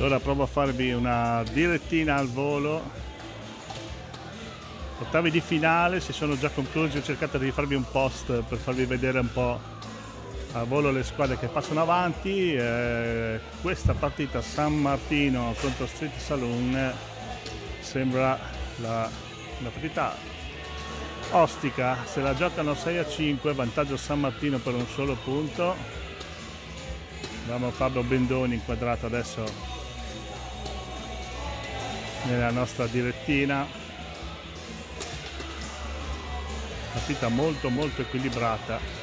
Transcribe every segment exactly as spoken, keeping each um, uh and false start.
Allora provo a farvi una direttina al volo. Ottavi di finale si sono già conclusi, ho cercato di farvi un post per farvi vedere un po' a volo le squadre che passano avanti. Eh, questa partita San Martino contro Street Saloon sembra la, la partita ostica, se la giocano sei a cinque, vantaggio San Martino per un solo punto. Abbiamo Fabio Bendoni inquadrato adesso nella nostra direttina. Partita molto molto equilibrata.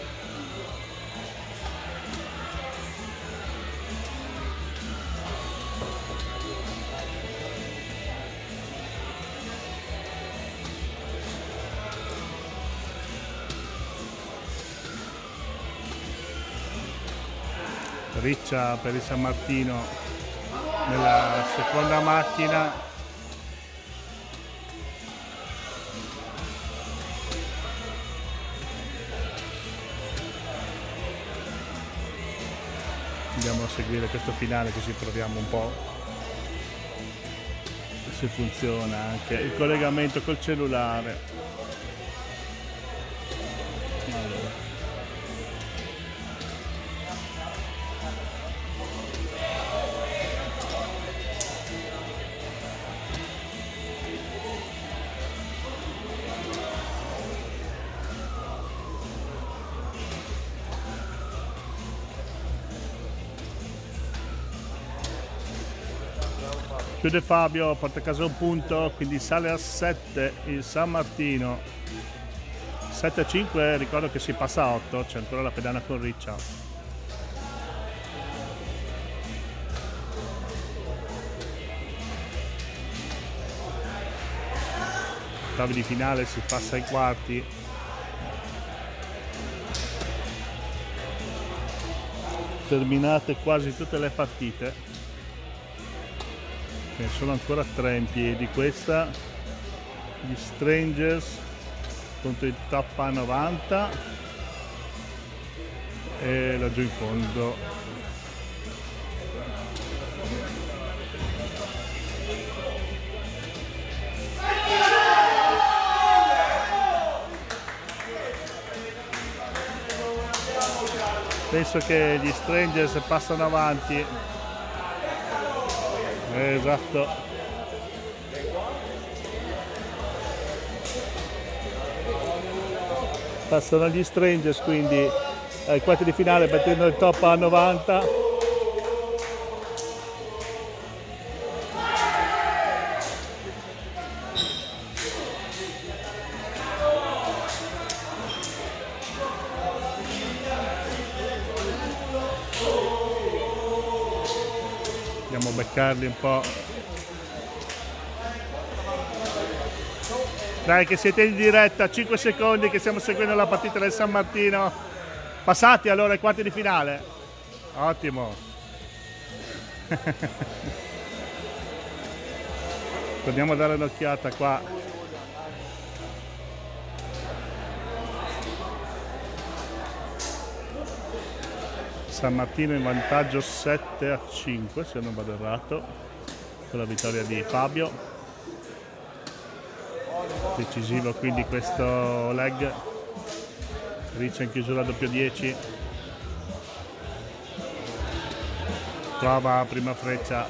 Riccia per il San Martino nella seconda macchina. Andiamo a seguire questo finale così proviamo un po' se funziona anche il collegamento col cellulare. Allora. Chiude Fabio, porta a casa un punto, quindi sale a sette il San Martino. sette a cinque, ricordo che si passa a otto, c'è ancora la pedana con Riccia. Ottavi di finale, si passa ai quarti. Terminate quasi tutte le partite. Ne sono ancora tre in piedi. Questa gli Strangers contro il Top A novanta e laggiù in fondo penso che gli Strangers passano avanti. Esatto. Passano gli Strangers quindi ai quarti di finale battendo il Top A novanta. Andiamo a beccarli un po'. Dai che siete in diretta, cinque secondi che stiamo seguendo la partita del San Martino. Passati allora ai quarti di finale. Ottimo. Torniamo a dare un'occhiata qua. San Martino in vantaggio sette a cinque se non vado errato, con la vittoria di Fabio. Decisivo quindi questo leg. Riccia in chiusura doppio dieci. Trova prima freccia.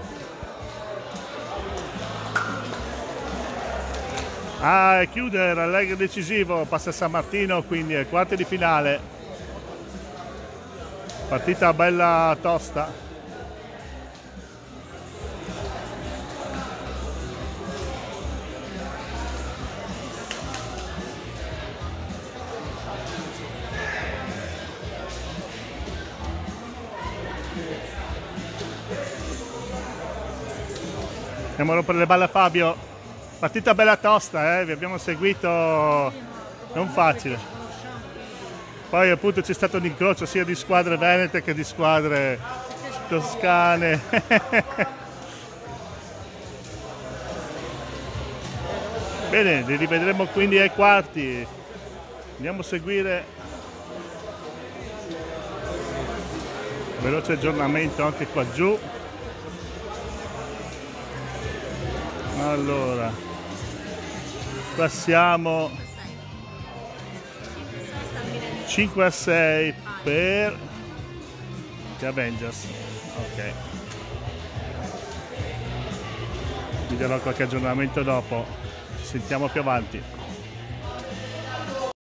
Ah, e chiude il leg decisivo, passa San Martino quindi ai quarti di finale. Partita bella tosta. Andiamo a rompere le balle a Fabio. Partita bella tosta, eh? Vi abbiamo seguito, non facile. Poi appunto c'è stato un incrocio sia di squadre venete che di squadre toscane. Bene, li rivedremo quindi ai quarti. Andiamo a seguire veloce aggiornamento anche qua giù. Allora, qua siamo cinque a sei per gli Avengers. Ok, vi darò qualche aggiornamento dopo, ci sentiamo più avanti.